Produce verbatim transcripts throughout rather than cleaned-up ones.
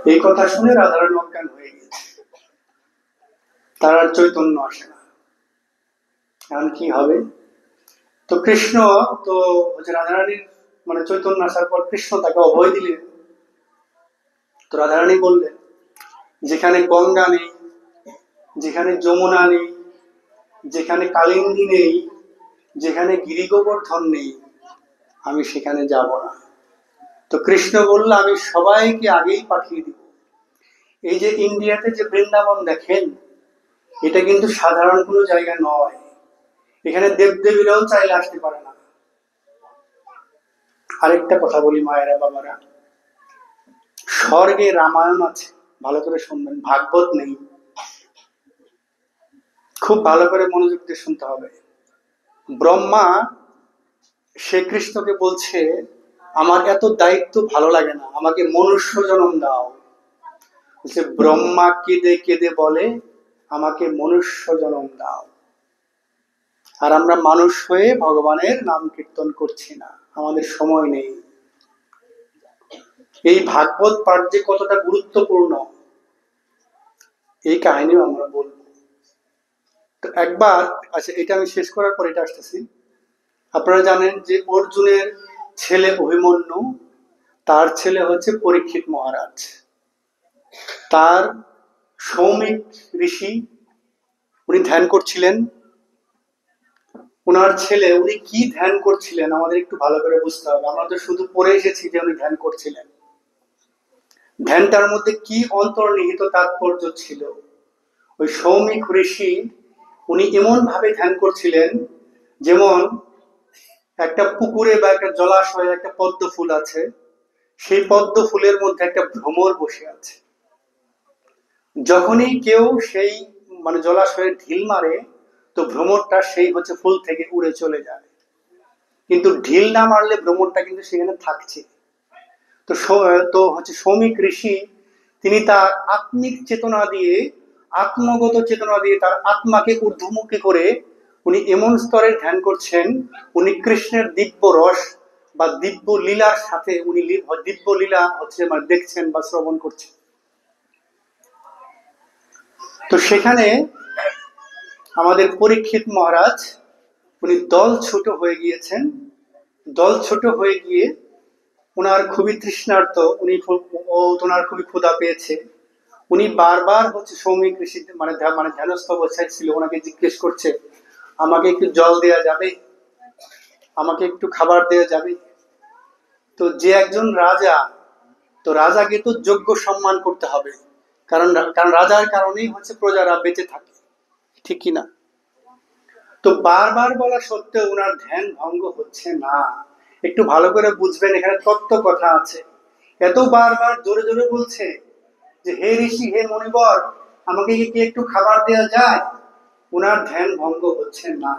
এই কথা শুনে রাধারানী অজ্ঞান হয়ে গেছে, তার আর চৈতন্য আসে না। এখন কি হবে? তো কৃষ্ণ তো হচ্ছে রাধারানীর মানে চৈতন্য আসার পর কৃষ্ণ তাকে অভয় দিলেন। তো রাধারানী বললেন, যেখানে গঙ্গা নেই, যেখানে যমুনা নেই, যেখানে কালিন্দী নেই, যেখানে গিরি গোবর্ধন নেই, আমি সেখানে যাব না। তো কৃষ্ণ বলল, আমি সবাইকে আগেই পাঠিয়ে দিব। এই যে ইন্ডিয়াতে যে বৃন্দাবন দেখেন, এটা কিন্তু সাধারণ কোনো জায়গা নয়। এখানে দেবদেবীরাও চাইলে আসতে পারে না। আরেকটা কথা বলি মায়েরা বাবারা, স্বর্গে রামায়ণ আছে, ভালো করে শুনবেন, ভাগবত নেই। খুব ভালো করে মনোযোগ দিয়ে শুনতে হবে। ব্রহ্মা সে কৃষ্ণকে বলছে, আমার এত দায়িত্ব ভালো লাগে না, আমাকে মনুষ্য জন্ম দাও। বলছে, ব্রহ্মা কেঁদে কেঁদে বলে, আমাকে মনুষ্য জন্ম দাও। আর আমরা মানুষ হয়ে ভগবানের নাম কীর্তন করছি না, আমাদের সময় নেই। এই ভাগবত পাঠ যে কতটা গুরুত্বপূর্ণ, এই কাহিনীও আমরা বলবো। তো একবার, আচ্ছা এটা আমি শেষ করার পর এটা আসতেছি। আপনারা জানেন যে অর্জুনের ছেলে অভিমন্যু, তার ছেলে হচ্ছে পরীক্ষিত মহারাজ। তার সৌমিক ঋষি, উনি ধ্যান করছিলেন। ওনার ছেলে, উনি কি ধ্যান করছিলেন আমাদের একটু ভালো করে বুঝতে হবে। আমরা তো শুধু পড়ে এসেছি যে উনি ধ্যান করছিলেন। ধ্যানটার মধ্যে কি অন্তর্নিহিত তাৎপর্য ছিল? ওই সৌমিক ঋষি উনি এমন ভাবে ধ্যান করছিলেন, যেমন একটা পুকুরে বা একটা জলাশয়ে একটা পদ্ম ফুল আছে, সেই পদ্ম ফুলের মধ্যে একটা ভ্রমর বসে আছে। যখনই কেউ সেই মানে জলাশয়ে ঢিল মারে, তো ভ্রমরটা সেই হচ্ছে ফুল থেকে উড়ে চলে যায়। কিন্তু ঢিল না মারলে ভ্রমরটা কিন্তু সেখানে থাকছে। তো তো হচ্ছে সৌমিক ঋষি, তিনি তার আত্মিক চেতনা দিয়ে, আত্মগত চেতনা দিয়ে তার আত্মাকে ঊর্ধ্বমুখী করে উনি এমন স্তরের ধ্যান করছেন, উনি কৃষ্ণের দিব্য রস বা দিব্য লীলার সাথে উনি দিব্য লীলা হচ্ছে মানে দেখছেন বা শ্রবণ করছেন। তো সেখানে আমাদের পরীক্ষিত মহারাজ, উনি দল ছোট হয়ে গিয়েছেন। দল ছোট হয়ে গিয়ে ওনার খুবই তৃষ্ণার্ত, উনি ওনার খুবই ক্ষুধা পেয়েছে। উনি বারবার হচ্ছে সৌমিক ঋষি মানে মানে ধ্যানস্থ অবস্থায় ছিল, ওনাকে জিজ্ঞেস করছে, আমাকে একটু জল দেওয়া যাবে, আমাকে একটু খাবার দেওয়া যাবে। তো যে একজন রাজা, তো রাজাকে তো যোগ্য সম্মান করতে হবে, কারণ কারণ রাজার কারণেই হচ্ছে প্রজারা বেঁচে থাকে, ঠিক কিনা? তো বারবার বলা সত্ত্বেও ওনার ধ্যান ভঙ্গ হচ্ছে না। একটু ভালো করে বুঝবেন, এখানে তত্ত্ব কথা আছে। এত বারবার জোরে জোরে বলছে যে, হে ঋষি, হে মণিবর, আমাকে কি একটু খাবার দেওয়া যায়? ওনার ধ্যান ভঙ্গ হচ্ছে না।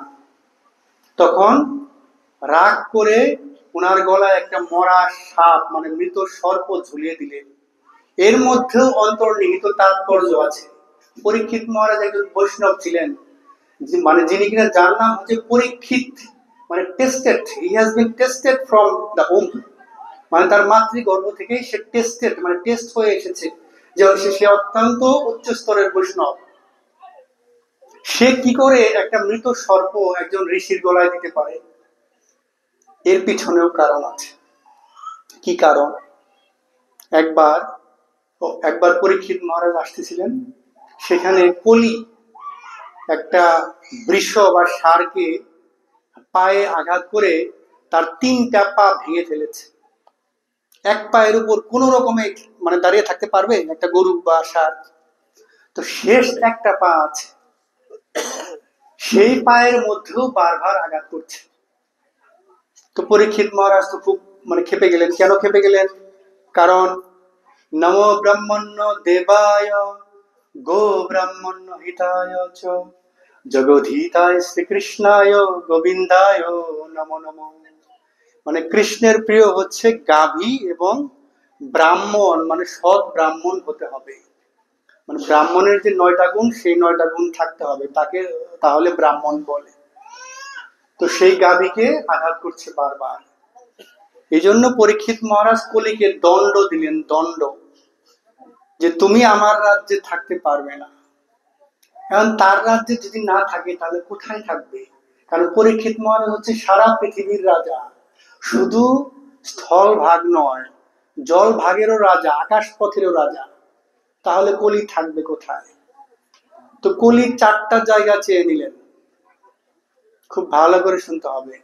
তখন রাগ করে ওনার গলায় একটা মরা সাপ মানে মৃত সর্প ঝুলিয়ে দিলেন। এর মধ্যেও অন্তর্নিহিত তাৎপর্য আছে। পরীক্ষিত মহারাজ একজন বৈষ্ণব ছিলেন, মানে যিনি কিনা, যার নাম হচ্ছে পরীক্ষিত, মানে tested, he has been tested from the womb, মানে তার মাতৃগর্ভ থেকেই সে টেস্টেড মানে টেস্ট হয়ে এসেছে, যে সে অত্যন্ত উচ্চ স্তরের বৈষ্ণব। সে কি করে একটা মৃত সর্প একজন ঋষির গলায় দিতে পারে? এর পিছনেও কারণ আছে। কি কারণ? একবার একবার পরীক্ষিত মহারাজ আসতেছিলেন, সেখানে কলি একটা বৃষ বা ষাঁড়কে পায়ে আঘাত করে তার তিনটা পা ভেঙে ফেলেছে। এক পায়ের উপর কোন রকমে মানে দাঁড়িয়ে থাকতে পারবে একটা গরু বা ষাঁড়? তো শেষ একটা পা আছে, সেই পায়ের মধ্যেও বারবার আঘাত করছে। তো পরীক্ষিত মহারাজ তো খুব মানে খেপে গেলেন। কেন খেপে গেলেন? কারণ নমো ব্রহ্মণ্য দেবায় গো ব্রাহ্মণ্য হিতায় চ জগদ্ধিতায় শ্রীকৃষ্ণায় গোবিন্দায় নমো নমো। মানে কৃষ্ণের প্রিয় হচ্ছে গাভী এবং ব্রাহ্মণ, মানে সৎ ব্রাহ্মণ হতে হবে। মানে ব্রাহ্মণের যে নয়টা গুণ, সেই নয়টা গুণ থাকতে হবে, তাকে তাহলে ব্রাহ্মণ বলে। তো সেই গাভীকে আঘাত করছে বারবার। এই জন্য পরীক্ষিত মহারাজ কলিকে দণ্ড দিলেন, দণ্ড। যে তুমি আমার রাজ্যে থাকতে পারবে না। এখন তার রাজ্যে যদি না থাকে তাহলে কোথায় থাকবে? কারণ পরীক্ষিত মহারাজ হচ্ছে সারা পৃথিবীর রাজা, শুধু স্থল ভাগ নয়, জল ভাগেরও রাজা, আকাশ পথেরও রাজা। তাহলে কলি থাকবে কোথায়? তো কলির চারটা জায়গা চেয়ে নিলেন। খুব ভালো করে শুনতে হবে।